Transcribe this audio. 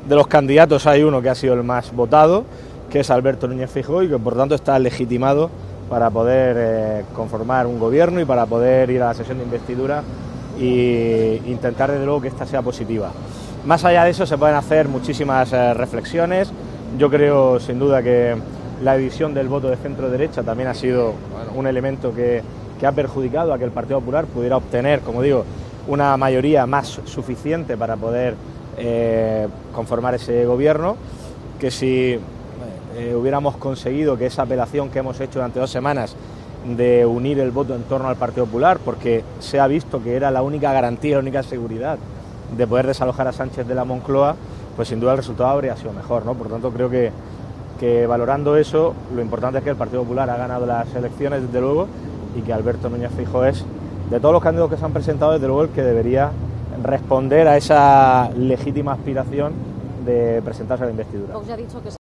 de los candidatos hay uno que ha sido el más votado, que es Alberto Núñez Feijóo, y que por tanto está legitimado para poder conformar un gobierno y para poder ir a la sesión de investidura e intentar desde luego que esta sea positiva. Más allá de eso se pueden hacer muchísimas reflexiones. Yo creo sin duda que la división del voto de centro-derecha también ha sido un elemento que ha perjudicado a que el Partido Popular pudiera obtener, como digo, una mayoría más suficiente para poder conformar ese gobierno, que si hubiéramos conseguido que esa apelación que hemos hecho durante 2 semanas de unir el voto en torno al Partido Popular, porque se ha visto que era la única garantía, la única seguridad de poder desalojar a Sánchez de la Moncloa, pues sin duda el resultado habría sido mejor, ¿no? Por tanto creo que valorando eso, lo importante es que el Partido Popular ha ganado las elecciones desde luego, y que Alberto Núñez Feijóo es, de todos los candidatos que se han presentado, desde luego el que debería responder a esa legítima aspiración de presentarse a la investidura.